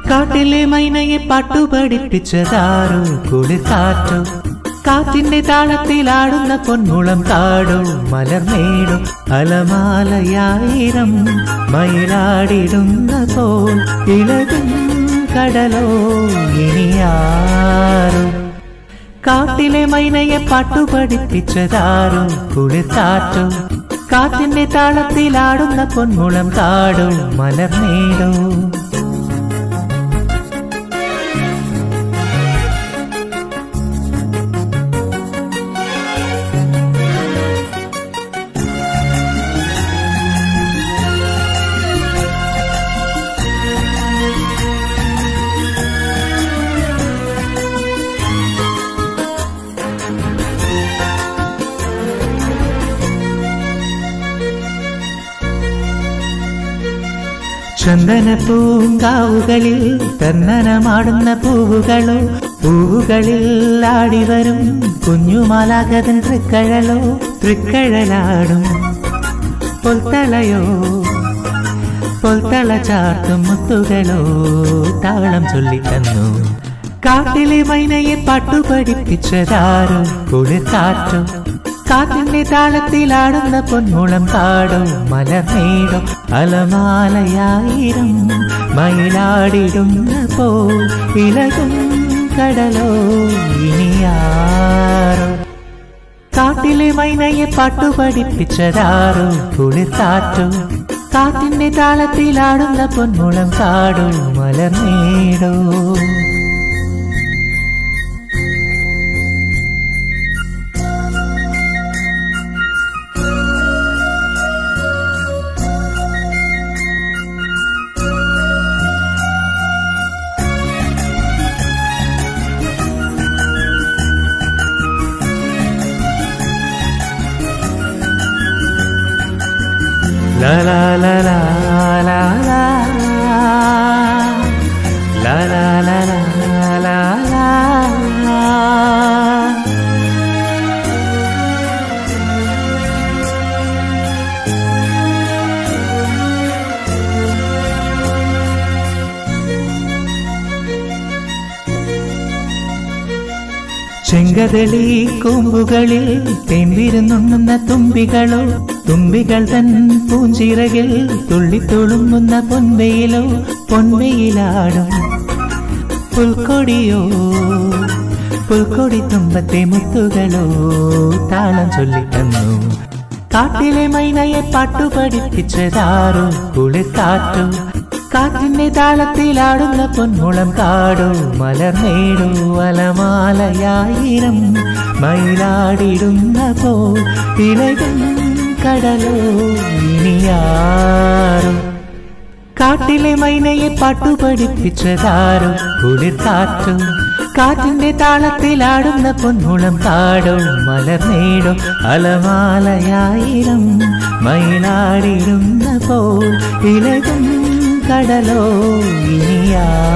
കാട്ടിലെ മൈനയെ പാട്ടുപഠിപ്പിച്ചതാരോ കുളിർക്കാറ്റോ കാറ്റിന്റെ താളത്തിലാടുന്ന പൊന്മുളം കാടോ മലർമേടോ അലമാലയായിരം മയിലാടിടുന്ന പോൽ ഇളകും കടലോ ഇനിയാരോ കാട്ടിലെ മൈനയെ പാട്ടുപഠിപ്പിച്ചതാരോ കുളിർക്കാറ്റോ കാറ്റിന്റെ താളത്തിലാടുന്ന പൊന്മുളം കാടോ മലർമേടോ ചന്ദന പൂങ്കാവുകളിൽ തന്നനമാടുന്ന പൂവുകളോ പൂവുകളിൽ ആടിവരും കുഞ്ഞുമാലാകതൻ തൃക്കഴലോ തൃക്കഴലാടും പൊൽത്തളയോ പൊൽത്തള ചാർത്തും മുത്തുകളോ താളം ചൊല്ലിത്തന്നു കാട്ടിലെ മൈനയെ പാട്ടുപഠിപ്പിച്ചതാരോ കുളിർക്കാറ്റോ കാറ്റിന്റെ താളത്തിലാടുന്ന പൊന്മുളം കാടോ മലർമേടോ അലമാലയായിരം മയിലാടിടുന്ന പോൽ ഇളകും കടലോ ഇനിയാരോ കാട്ടിലെ മൈനയെ പാട്ടുപഠിപ്പിച്ചതാരോ കുളിർക്കാറ്റോ കാറ്റിന്റെ താളത്തിലാടുന്ന പൊന്മുളം കാടോ മലർമേടോ La la la la la la la la la la la la ചെങ്കതളി കൂമ്പുകളിൽ തേൻവിരുന്നുണ്ണുന്ന തുമ്പികളോ തുമ്പികൾ തൻ പൂഞ്ചിറകിൽ തുള്ളിത്തുളുമ്പുന്ന പൊൻവെയിലോ പൊൻവെയിലാടും പുൽക്കൊടിയോ പുൽക്കൊടി തുമ്പത്തെ മുത്തുകളോ താളം ചൊല്ലിത്തന്നു കാട്ടിലെ മൈനയെ പാട്ടുപഠിപ്പിച്ചതാരോ കുളിർക്കാറ്റോ കാറ്റിന്റെ താളത്തിലാടുന്ന പൊന്മുളം കാടോ മലർമേടോ അലമാലയായിരം മയിലാടിടുന്ന പോൽ ഇളകും കടലോ ഇനിയാരോ കാട്ടിലെ മൈനയെ പാട്ടുപഠിപ്പിച്ചതാരോ കുളിർക്കാറ്റോ കാറ്റിന്റെ താളത്തിലാടുന്ന പൊന്മുളം കാടോ മലർമേടോ അലമാലയായിരം മയിലാടിടുന്ന പോൽ ഇളകും കടലോ ഇനിയാ